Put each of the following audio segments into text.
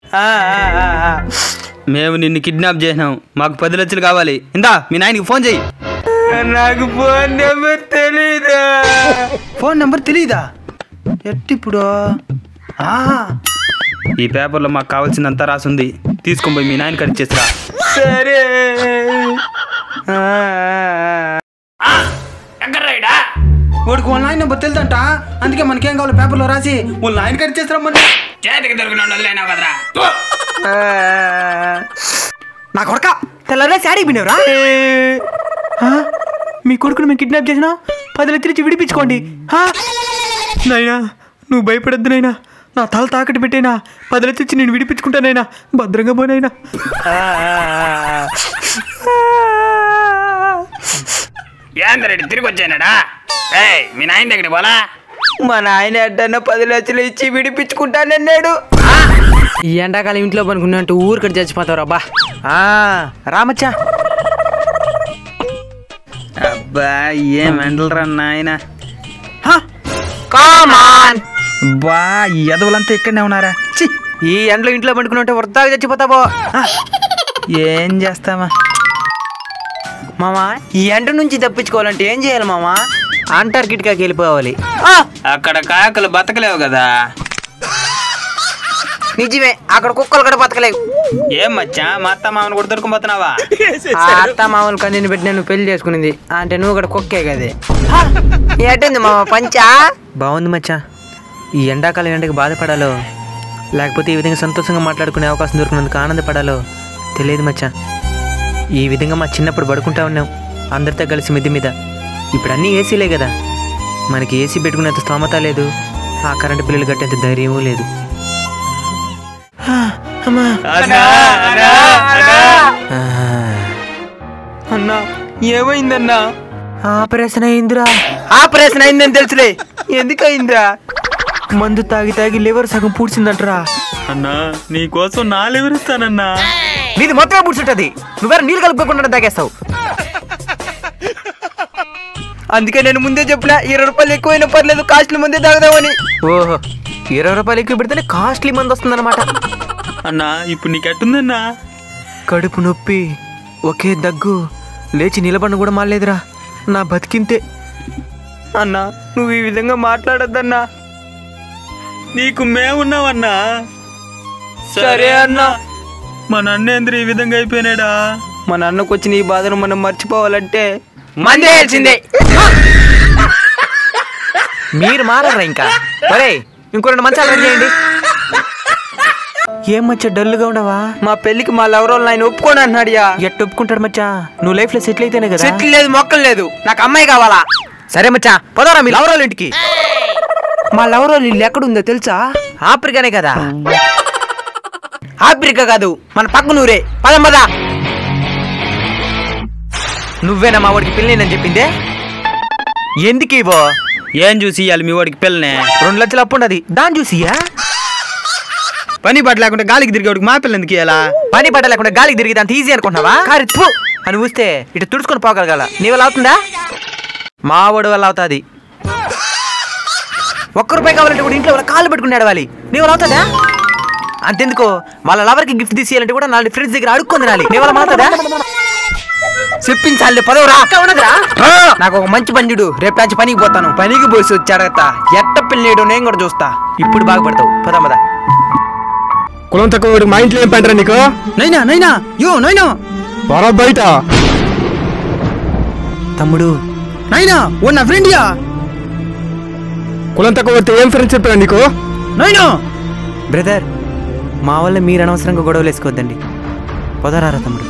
మేము నిన్ను కిడ్నాప్ చేసినాం, మాకు 10 లక్షలు కావాలి. ఇందా మీ నాయనకి ఫోన్ చెయ్యి. నాకు ఫోన్ నెంబర్ తెలీదా? ఫోన్ నెంబర్ తెలీదా? ఎట్టిప్పుడు? ఈ పేపర్లో మాకు కావాల్సిందంతా రాసుంది, తీసుకొని పోయి మీ నాయన కడిచేస్తా. సరే. వాడికి వాళ్ళ నాయన నెంబర్ తెలుదంట, అందుకే మనకేం కావాలి పేపర్లో రాసి వాళ్ళ నాయన కడిచేస్తారమ్మని. చేతికి దొరికిన కదరా నా కొడుక తెల్లరా శాడీ పినవరా? మీ కొడుకును మేము కిడ్నాప్ చేసినా 10 లక్షలు ఇచ్చి విడిపించుకోండి. నైనా నువ్వు భయపడద్దు నైనా, నా తల తాకట్టు పెట్టేనా 10 లక్షలు ఇచ్చి నేను విడిపించుకుంటానైనా, భద్రంగా పోనైనా. ఏందరెడ్డి తిరిగి వచ్చానాడా? మీ నాయన దగ్గరికి పోలా? మా నాయన అడ్డన్న 10 లక్షలు ఇచ్చి విడిపించుకుంటానన్నాడు. ఈ ఎండాకాలం ఇంట్లో పనుకున్నట్టు ఊరికటి చచ్చిపోతావు అబ్బా. రామచ్చా. అబ్బా ఏం ఎండలరా నాయన. బా ఈ ఎదవులంతా ఇక్కడనే ఉన్నారా? ఈ ఎండలో ఇంట్లో పండుకున్నట్టు వృద్ధాగా చచ్చిపోతావో. ఏం చేస్తామా మామా? ఈ ఎండ నుంచి తప్పించుకోవాలంటే ఏం చేయాలి మామా? అంటార్కిటికాకి వెళ్ళిపోవాలి. అక్కడ కాకలు బతకలేవు కదా. నిజమే, అక్కడ కుక్కలు కూడా బతకలేవు. ఏం మచ్చా మా అత్త మామను కూడా దొరుకుపోతున్నావా? ఆ అత్త మామూలు కందిని పెట్టి నేను పెళ్లి చేసుకునింది అంటే నువ్వు కూడా కుక్కే కదే. ఏంటుంది మామ పంచా? బాగుంది మచ్చా. ఈ ఎండాకాలం ఎండకి బాధపడాలో లేకపోతే ఈ విధంగా సంతోషంగా మాట్లాడుకునే అవకాశం దొరికినందుకు ఆనందపడాలో తెలియదు మచ్చా. ఈ విధంగా మా చిన్నప్పుడు పడుకుంటా ఉన్నాం అందరితో కలిసి మిద్ది మీద. ఇప్పుడు అన్నీ ఏసీలే కదా, మనకి ఏసీ పెట్టుకునేంత స్తోమత లేదు, ఆ కరెంటు బిల్లులు కట్టేంత ధైర్యమూ లేదు. అన్నా ఏమైందన్నా? ఆపరేషన్ అయిందిరా. ఆపరేషన్ అయిందని తెలుసులే, ఎందుకు అయిందిరా? మందు తాగి తాగి లివర్ సగం పూడ్చిందంటరా. అన్నా నీ కోసం నా లివర్ ఇస్తానన్నా. నీది మొత్తమే పూడ్చుంటది, నువ్వేరే నీళ్ళు కలుపుకోకుండా తాగేస్తావు. అందుకే నేను ముందే చెప్పిన 20 రూపాయలు ఎక్కువైనా పర్లేదు కాస్ట్లీ మందే తాగుదామని. ఓహో 20 రూపాయలు ఎక్కువ పెడితేనే కాస్ట్లీ మంది వస్తుందన్నమాట. అన్నా ఇప్పుడు నీకు ఎట్టుందన్నా? కడుపు నొప్పి, ఒకే దగ్గు, లేచి నిలబడిన కూడా మాలేదురా. నా బతికింతే. అన్నా నువ్వు ఈ విధంగా మాట్లాడొద్దన్నా. నీకు మేమున్నావన్నా. సరే అన్నా. మా నన్నేంద్ర ఈ విధంగా అయిపోయినాడా? మా నాన్నకు వచ్చిన ఈ బాధను మనం మర్చిపోవాలంటే మందే వచ్చింది. మీరు మారరా ఇంకా? ఒరే ఇంకో 2 మంచాలు రెడీ చేయండి. ఏం మచ్చా డల్గా ఉండవా? మా పెళ్లికి మా లవర్ వాళ్ళు ఆయన ఒప్పుకోను అంటున్నాడియా. ఎట్టు ఒప్పుకుంటాడు మచ్చా? నువ్వు లైఫ్ లో సెటిల్ అయితేనే కదా. సెటిల్ లేదు మొక్కలు లేదు, నాకు అమ్మాయి కావాలా. సరే మచ్చా పదవరా మీ లవర్ వాళ్ళ ఇంటికి. మా లవర్ వాళ్ళ ఇల్లు ఎక్కడుందో తెలుసా? ఆఫ్రికానే కదా. ఆఫ్రికా కాదు, మన పక్క నూరే. పదం పద. నువ్వేనా మా వాడికి పెళ్ళినని చెప్పిందే? ఎందుకు ఇవో? ఏం చూసి ఇవ్వాలి మీ వాడికి పిల్లనే? 2 లక్షలు అప్పు ఉండదు, దాన్ని చూసియా? పని పట్ట లేకుండా గాలికి తిరిగేవాడికి మా పిల్ల ఎందుకు ఇవ్వాలా? పని పట్ట లేకుండా గాలికి తిరిగి అంత ఈజీ అనుకుంటున్నావా? కారు తు అని ఊస్తే ఇటు తుడుచుకొని పోగలగాల. నీ వల్ల అవుతుందా? మా వాడు వల్ల అవుతుంది. 1 రూపాయి కావాలంటే కూడా ఇంట్లో వాళ్ళ కాళ్ళు పెట్టుకుని నడవాలి. నీ వల్ల అవుతుందా? అంతెందుకో వాళ్ళ లవర్కి గిఫ్ట్ తీసేయాలంటే కూడా 4 ఫ్రెండ్స్ దగ్గర అడుక్కొని తినాలి. నీ వల్ల మాట్లాదా? చెప్పించాలి పదవరా. నాకు ఒక మంచి పంజుడు, రేపు నుంచి పనికి పోతాను. పనికి పోసి వచ్చి అడగతా ఎట్ట పెళ్ళేయడం నేను కూడా చూస్తా. ఇప్పుడు బాగుపడతావు. పద పద. కులం తక్కువ మా ఇంట్లో ఏం పంటరా నీకు? నైనా నైనా యో నైనా పొర బయట. తమ్ముడు నైనా ఓ నా ఫ్రెండ్ యా. కులం తక్కువ ఏం ఫ్రెండ్స్ చెప్పారా నీకు? నైనా బ్రదర్ మా వల్ల మీరు అనవసరంగా గొడవలు వేసుకోవద్దండి. పొదరారా తమ్ముడు.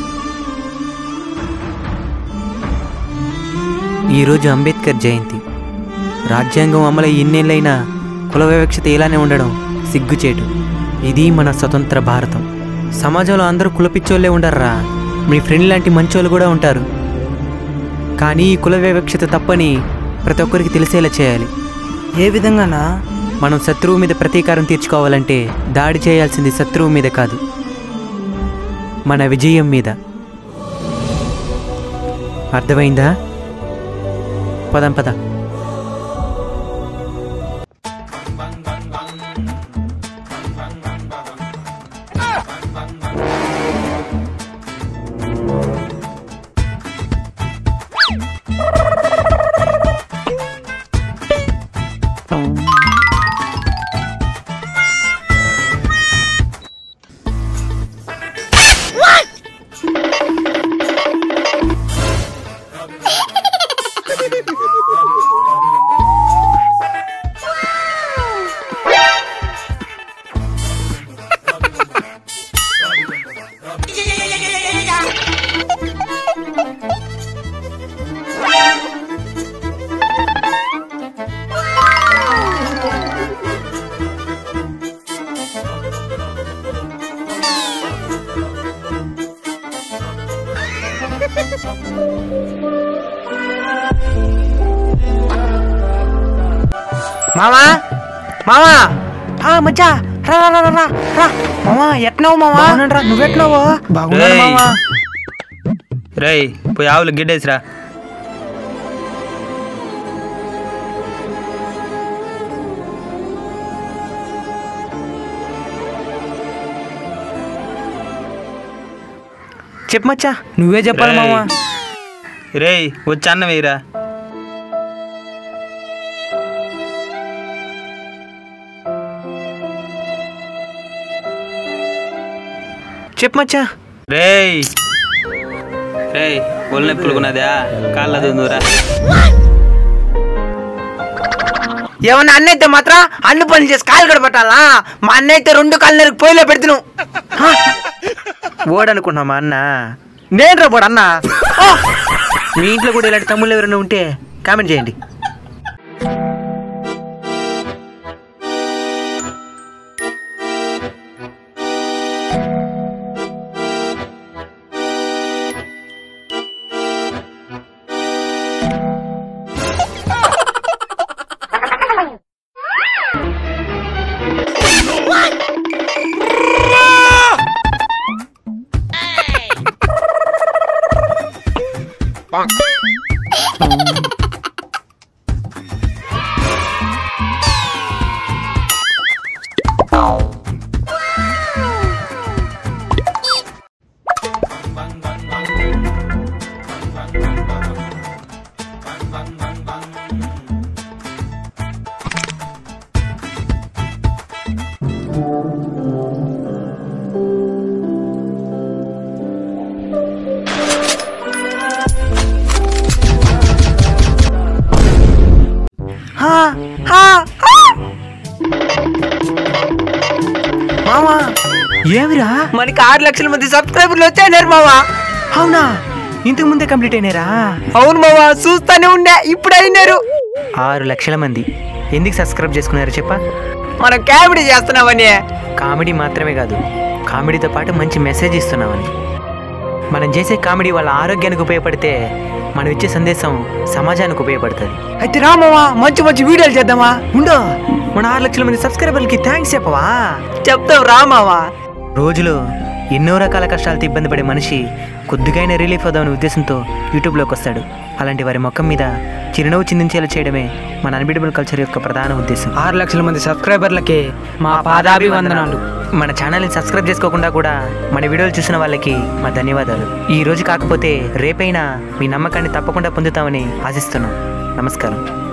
ఈరోజు అంబేద్కర్ జయంతి. రాజ్యాంగం అమలై ఎన్నేళ్ళైనా కుల వివక్షత ఇలానే ఉండడం సిగ్గుచేటు. ఇది మన స్వతంత్ర భారతం. సమాజంలో అందరూ కులపిచ్చోళ్ళే ఉండర్రా, మీ ఫ్రెండ్ లాంటి మంచోళ్ళు కూడా ఉంటారు. కానీ ఈ కుల వివక్షత తప్పని ప్రతి ఒక్కరికి తెలిసేలా చేయాలి. ఏ విధంగానా? మనం శత్రువు మీద ప్రతీకారం తీర్చుకోవాలంటే దాడి చేయాల్సింది శత్రువు మీద కాదు, మన విజయం మీద. అర్థమైందా? పదం పద. మామా మామా మచ్చా రా రా రా రా రా మామా ఎట్నావు మామా రా నువ్వెట్నావు బాగున్నాను మామా రేయ్ పోయి ఆవులు గిడ్డేసిరా చెప్పు మచ్చా నువ్వే చెప్పాలి మామా రేయ్ వచ్చి అన్న వేయరా చెప్పు మచ్చా రేయ్ రేయ్ ఒళ్ళు నొప్పులుకున్నదా కాళ్ళ దుందురా ఏమన్నా అన్న అయితే మాత్రం అన్ని పనులు చేసి కాలు గడపట్టాలా మా అన్న అయితే 2 కాళ్ళు నరికి పొయ్యిలో పెడుతును ఓడనుకున్నా మా అన్న నేను రా బోడు అన్న మీ ఇంట్లో కూడా ఇలాంటి తమ్ముళ్ళు ఎవరైనా ఉంటే కామెంట్ చేయండి మామా ఏమిరా మనకి 6 లక్షల మంది సబ్స్క్రైబర్లు వచ్చాయన్నారు మావా అవునా ఇంతకు ముందే కంప్లీట్ అయినారా అవును మావా చూస్తానే ఉండే ఇప్పుడు అయినారు 6 లక్షల మంది ఎందుకు సబ్స్క్రైబ్ చేసుకున్నారు చెప్పా మనం కామెడీ చేస్తున్నామని కామెడీ మాత్రమే కాదు కామెడీతో పాటు మంచి మెసేజ్ ఇస్తున్నామని మనం చేసే కామెడీ వాళ్ళ ఆరోగ్యానికి ఉపయోగపడితే మనం ఇచ్చే సందేశం సమాజానికి ఉపయోగపడుతుంది అయితే రామవా మంచి మంచి వీడియోలు చేద్దామా ఉండో మన 6 లక్షల మంది సబ్స్క్రైబర్లకి థ్యాంక్స్ చెప్పవా చెప్తావు రామావా రోజులో ఎన్నో రకాల కష్టాలతో ఇబ్బంది పడే మనిషి కొద్దిగైనా రిలీఫ్ అవుదామనే ఉద్దేశంతో యూట్యూబ్లోకి వస్తాడు అలాంటి వారి ముఖం మీద చిరునవ్వు చిందించేలా చేయడమే మన అన్బీటబుల్ కల్చర్ యొక్క ప్రధాన ఉద్దేశం 6 లక్షల మంది సబ్స్క్రైబర్లకి మా పాదాభివందనాలు మన ఛానల్ని సబ్స్క్రైబ్ చేసుకోకుండా కూడా మన వీడియోలు చూసిన వాళ్ళకి మా ధన్యవాదాలు ఈ రోజు కాకపోతే రేపైనా మీ నమ్మకాన్ని తప్పకుండా పొందుతామని ఆశిస్తున్నాం నమస్కారం